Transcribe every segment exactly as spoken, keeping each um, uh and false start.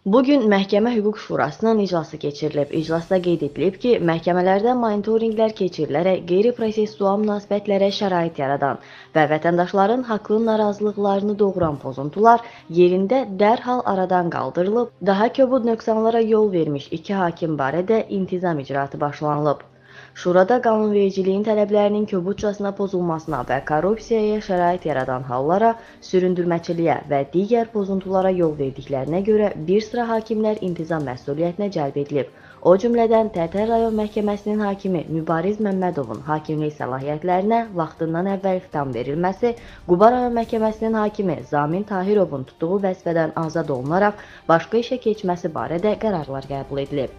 Bugün Məhkəmə Hüquq Şurasının iclası keçirilib. İclasda qeyd edilib ki, məhkəmələrdə monitorinqlər keçirilərək qeyri-prosesual münasibətlərə şərait yaradan və vətəndaşların haqlı narazılıqlarını doğuran pozuntular yerində dərhal aradan qaldırılıb, daha kobud nöqsanlara yol vermiş iki hakim barədə intizam icraatı başlanılıb. Şurada qanunvericiliyin tələblərinin kobudcasına pozulmasına və korrupsiyaya şərait yaradan hallara, süründürməçiliyə və digər pozuntulara yol verdiklərinə görə bir sıra hakimlər intizam məsuliyyətinə cəlb edilib. O cümlədən Tərtər rayon məhkəməsinin hakimi Mübariz Məmmədovun hakimlik səlahiyyətlərinə vaxtından əvvəl xitam verilməsi, Quba rayon məhkəməsinin hakimi Zamin Tahirovun tutduğu vəzifədən azad olunaraq başqa işə keçməsi barədə qərarlar qəbul edilib.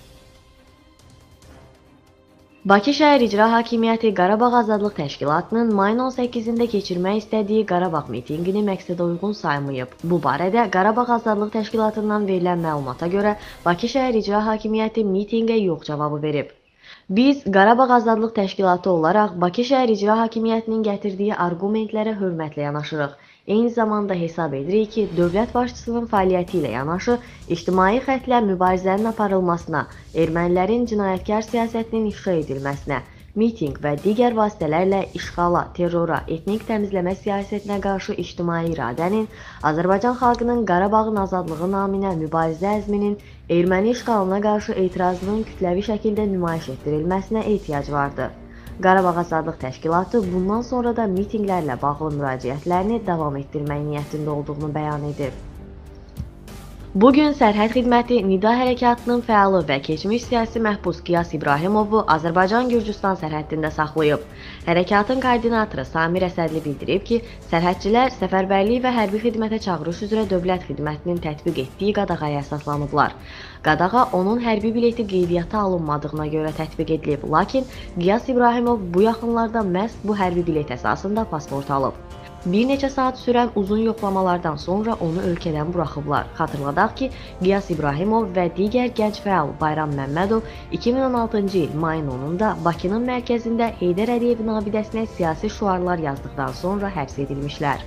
Bakı Şəhər İcra Hakimiyyəti Qarabağ Azadlıq Təşkilatının mayın on səkkizində keçirmək istədiyi Qarabağ mitinqini məqsədə uyğun saymayıb. Bu barədə Qarabağ Azadlıq Təşkilatından verilən məlumata görə Bakı Şəhər İcra Hakimiyyəti mitinqə yox cavabı verib. Biz Qarabağ Azadlıq Təşkilatı olaraq Bakı Şəhər İcra Hakimiyyətinin gətirdiyi arqumentlərə hörmətlə yanaşırıq. Eyni zamanda hesab edirik ki, dövlət başçısının fəaliyyəti ilə yanaşı, ictimai xəttlə mübarizənin aparılmasına, ermənilərin cinayətkar siyasətinin ifşa edilməsinə, mitinq və digər vasitələrlə işğala, terrora, etnik təmizləmə siyasətinə qarşı ictimai iradənin, Azərbaycan xalqının Qarabağın azadlığı naminə mübarizə əzminin, erməni işğalına qarşı etirazının kütləvi şəkildə nümayiş etdirilməsinə ehtiyac vardır. Qarabağ Azadlıq Təşkilatı bundan sonra da mitinqlərlə bağlı müraciətlərini davam etdirmək niyyətində olduğunu bəyan edib. Bugün Sərhəd Xidməti Nida Hərəkatının fəalı və keçmiş siyasi məhbus Qiyas İbrahimovu Azərbaycan-Gürcüstan sərhəddində saxlayıb. Hərəkatın koordinatoru Samir Əsədli bildirib ki, sərhədçilər səfərbərlik və hərbi xidmətə çağırış üzrə dövlət xidmətinin tətbiq etdiyi qadağaya əsaslanıblar. Qadağa onun hərbi bileti qeydiyyata alınmadığına görə tətbiq edilib, lakin Qiyas İbrahimov bu yaxınlarda məhz bu hərbi bilet əsasında pasport alıb. Bir neçə saat sürən uzun yoxlamalardan sonra onu ölkədən buraxıblar. Xatırladaq ki, Qiyas İbrahimov və digər gənc fəal Bayram Məmmədov iki min on altıncı il mayın onunda Bakının mərkəzində Heydər Əliyevin abidəsinə siyasi şüarlar yazdıqdan sonra həbs edilmişlər.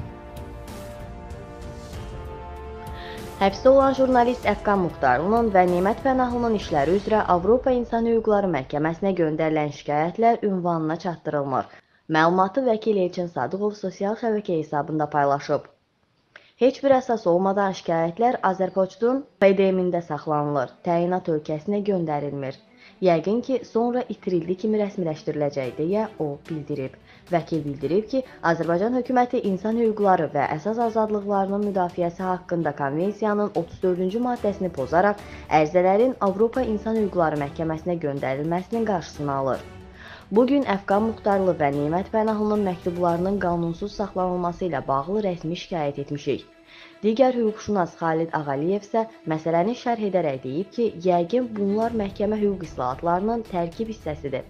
Həbsdə olan jurnalist Əfqan Muxtarlının və Nemət Pənahlı'nın işləri üzrə Avropa İnsan Hüquqları Məhkəməsinə göndərilən şikayətlər ünvanına çatdırılmır. Məlumatı vəkil Elçin Sadıqov sosial şəbəkə hesabında paylaşıb. Heç bir əsas olmadan şikayətlər Azərpoçtun P D M-ində saxlanılır, təyinat ölkəsinə göndərilmir. Yəqin ki, sonra itirildi kimi rəsmiləşdiriləcək deyə o bildirib. Vəkil bildirib ki, Azərbaycan hökuməti insan hüquqları və əsas azadlıqlarının müdafiəsi haqqında konvensiyanın otuz dördüncü maddəsini pozaraq ərizələrin Avropa İnsan Hüquqları Məhkəməsinə göndərilməsinin qarşısını alır. Bugün Əfqan Muxtarlı və Nemət Pənahlı'nın məktublarının qanunsuz saxlanılması ilə bağlı rəsmi şikayət etmişik. Digər hüquqşünas Xalid Ağaliyev isə məsələni şərh edərək deyib ki, yəqin bunlar məhkəmə hüquq islahatlarının tərkib hissəsidir.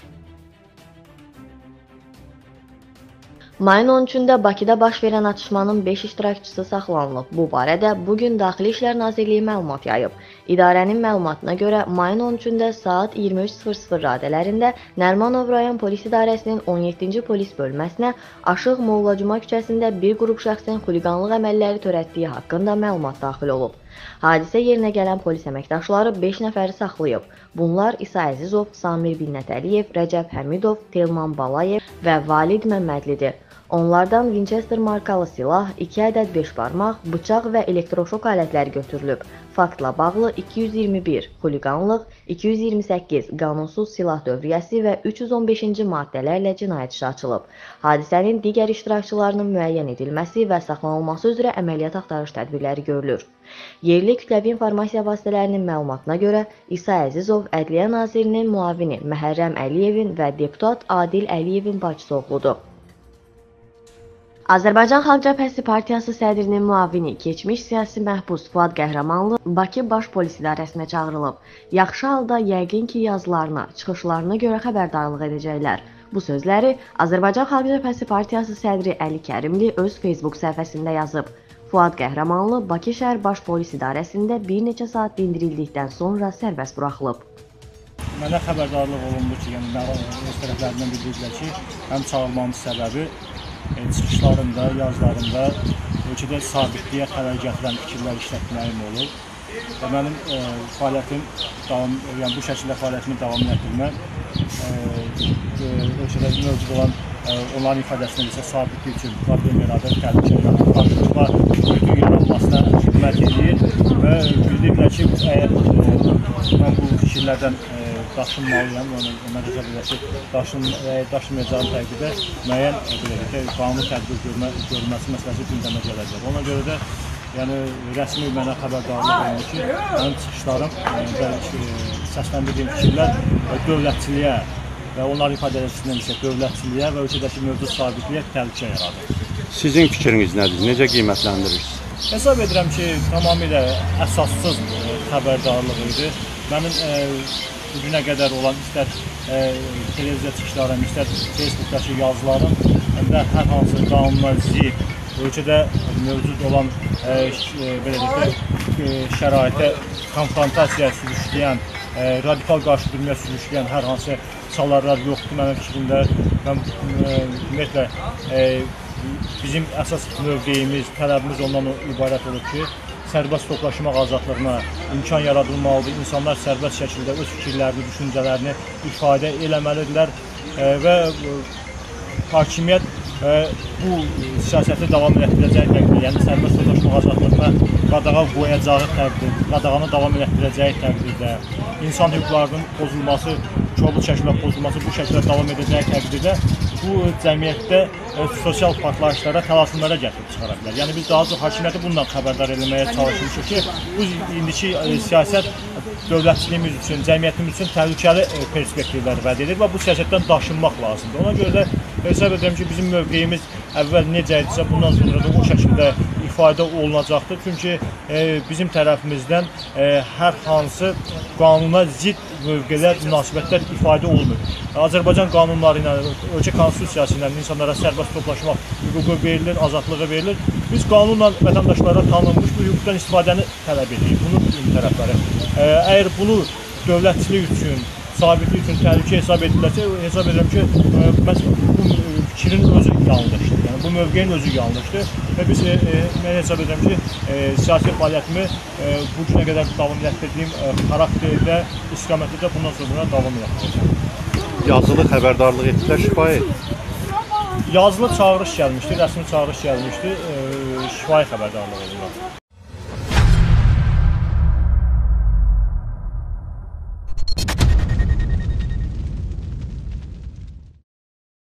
Mayın on üçündə Bakıda baş verən atışmanın beş iştirakçısı saxlanılıb. Bu barədə bugün Daxili İşlər Nazirliyi məlumat yayıb. İdarənin məlumatına görə mayın on üçündə saat iyirmi üç sıfır sıfır radələrində Nərmanov rayon polis idarəsinin on yeddinci polis bölməsinə Aşıq Molla Cuma küçəsində bir qrup şəxsin xuliqanlıq əməlləri törətdiyi haqqında məlumat daxil olub. Hadisə yerinə gələn polis əməkdaşları beş nəfəri saxlayıb. Bunlar İsa Əzizov, Samir Binnət Əliyev, Rəcəb Həmidov, Telman Balayev və Valid Məmmədlidir. Onlardan Winchester markalı silah, iki ədəd beş barmaq, bıçaq və elektroşok alətləri götürülüb. Faktla bağlı iki yüz iyirmi bir xuliqanlıq, iki yüz iyirmi səkkiz qanunsuz silah dövriyyəsi və üç yüz on beşinci maddələrlə cinayət işi açılıb. Hadisənin digər iştirakçılarının müəyyən edilməsi və saxlanılması üzrə əməliyyat axtarış tədbirləri görülür. Yerli kütləvi informasiya vasitələrinin məlumatına görə İsa Əzizov Ədliyyə Nazirinin müavini Məhərrəm Əliyevin və deputat Adil Əliyevin bacısı oğludur. Azərbaycan Xalq Cəbhəsi Partiyası sədrinin müavini, keçmiş siyasi məhbus Fuad Qəhrəmanlı Bakı Baş Polis İdarəsinə çağırılıb. Yaxşı halda yəqin ki, yazılarına, çıxışlarına görə xəbərdarlıq edəcəklər. Bu sözləri Azərbaycan Xalq Cəbhəsi Partiyası sədri Əli Kərimli öz Facebook səhifəsində yazıb. Fuad Qəhrəmanlı Bakı Şəhər Baş Polis İdarəsində bir neçə saat dindirildikdən sonra sərbəst buraxılıb. Mənə xəbərdarlıq olundu ki, yəni öz tərəflərindən bildirdilər ki, həm çağırmamın səbəbi çıxışlarında, yazılarında ölkədə sabitliyə xələl gətirən fikirlər işlətməyim olur. Və mənim e, fəaliyyətim davam, yəni bu şəkildə fəaliyyətimi davam etdirmək e, e, ölkədə mövcud olan e, onların ifadəsində isə sabitlik üçün problem yaradır, təhlükə yaradır, qarşılıqla bütün yaranmasına xidmət edir və bildirirlər ki, əgər e, mən bu fikirlərdən e, daşınmalıyam, yəni ona rəca bilir ki, daşın, e, daşınmayacağım təqdirdə müəyyən e, ki, qanun tədbir görmə, görülməsi məsələsi gündəmə gələcək. Ona görə də yəni rəsmi mənə xəbərdarlıq olunur ki, mənim çıxışlarım və səsləndirdiyim fikirlər dövlətçiliyə və onların ifadəsindən isə dövlətçiliyə və ölkədəki mövcud sabitliyə təhlükə yaradır. Sizin fikriniz nədir? Necə qiymətləndirirsiniz? Hesab edirəm ki, tamamilə əsassız xəbərdarlıq idi. Mənim e, bu günə qədər olan istər e, televiziya çıxışlarım, istər Facebookdakı yazılarım, həm də hər hansı qanuna zidd, ölkədə mövcud olan e, belə deyək, e, şəraitə konfrontasiyaya sürükləyən, e, radikal qarşıdurmaya sürükləyən hər hansı çalarlar yoxdur mənim fikrimdə. Mən e, ümumiyyətlə e, bizim əsas mövqeyimiz, tələbimiz ondan ibarət olur ki, sərbəst toplaşmaq azadlığına imkan yaradılmalıdır. İnsanlar sərbəst şəkildə öz fikirlərini, düşüncələrini ifadə eləməlidirlər e, və e, hakimiyyət e, bu siyasəti davam etdirəcəyi təqdirdə, yəni sərbəst toplaşmaq azadlığına qadağan qoyacağı təqdirdə, qadağanı davam etdirəcəyi təqdirdə, insan hüquqlarının pozulması, kobud şəkildə pozulması bu şəkildə davam edəcəyi təqdirdə bu cəmiyyətdə e, sosial partlayışlara, təlasümlərə gətirib çıxara bilər. Yəni biz daha çox hakimiyyəti bundan xəbərdar etməyə çalışmışıq ki, bu indiki e, siyasət dövlətçiliyimiz üçün, cəmiyyətimiz üçün təhlükəli e, perspektivlər vəd edir və bu siyasətdən daşınmaq lazımdır. Ona görə də hesab edirəm ki, bizim mövqeyimiz əvvəl necə idisə, bundan sonra da o şəkildə ifadə olunacaqdır. Çünki e, bizim tərəfimizdən e, hər hansı qanuna zidd mövqelər, münasibətlər ifadə olunur. Azərbaycan qanunları ilə, ölkə konstitusiyası ilə insanlara sərbəst toplaşmaq hüququ verilir, azadlığı verilir. Biz qanunla vətəndaşlara tanınmış bu hüquqdan istifadəni tələb edirik, bunun tərəfləri. E, əgər bunu dövlətçilik üçün, sabitlik üçün təhlükə hesab edilərsə, hesab edirəm ki, e, məsələn, bu fikrin özü yanlışdır, yəni bu mövqeyin özü yanlışdır və biz, e, e, mən hesab edirəm ki, e, siyasi fəaliyyətimi e, bu günə qədər davam etdirdiyim e, xarakterdə, istiqamətdə də bundan sonra davam etdirəcəm. Yazılı xəbərdarlıq etdilər, şifahi? Yazılı çağırış gəlmişdi, rəsmi çağırış gəlmişdi, e, şifahi xəbərdarlıq olunur.